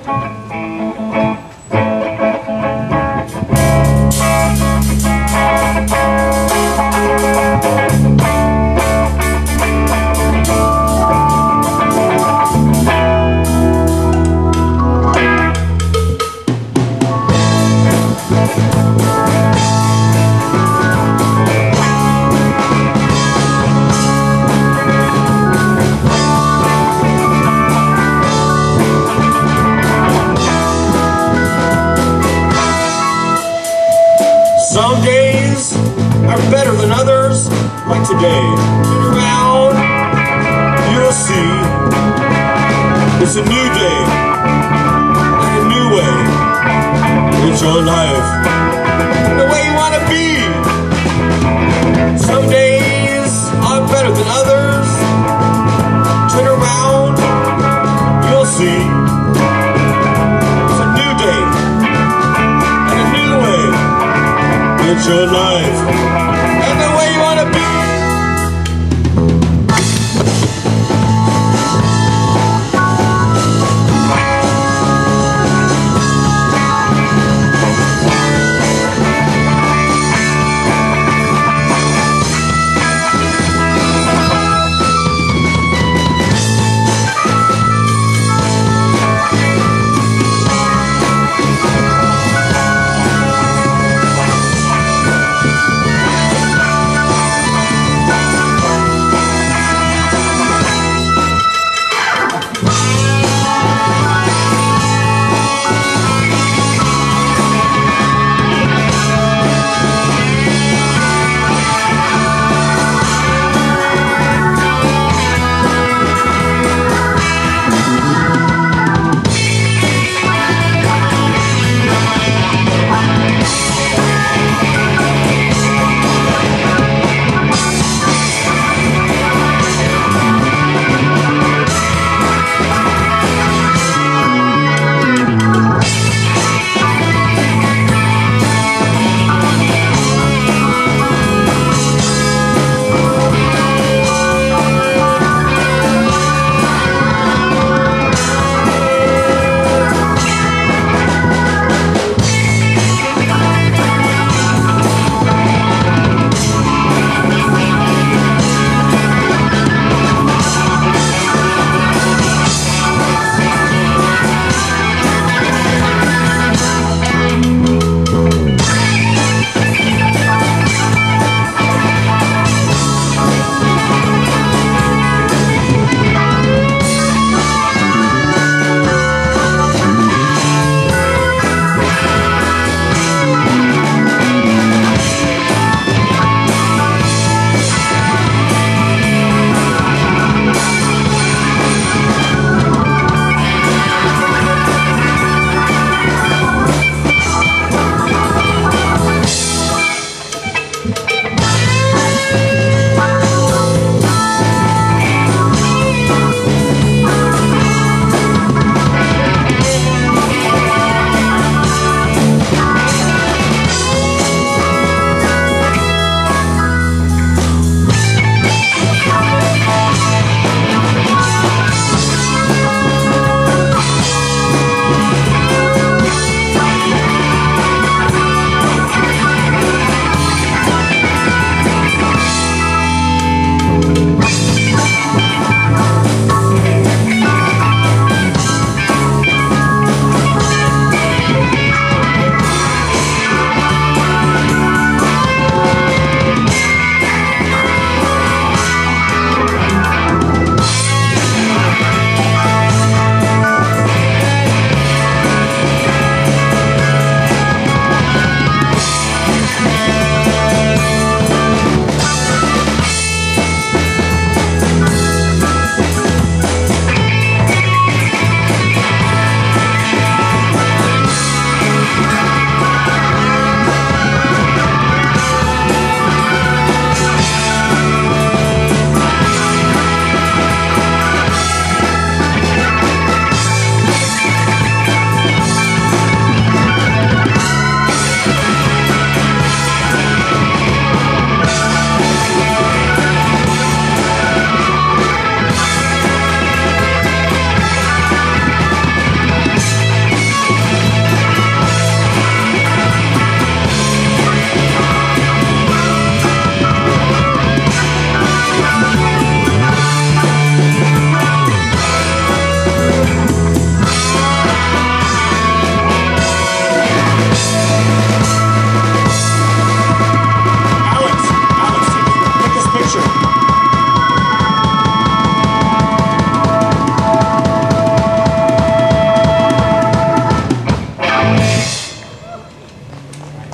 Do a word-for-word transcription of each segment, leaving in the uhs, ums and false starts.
Some days are better than others, like today. Turn around, you'll see. It's a new day, and a new way. It's your life, the way you want to be. Some days are better than others. Turn around, you'll see. It's a new day, and a new way. It's your life, and the way you want to be.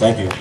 Thank you.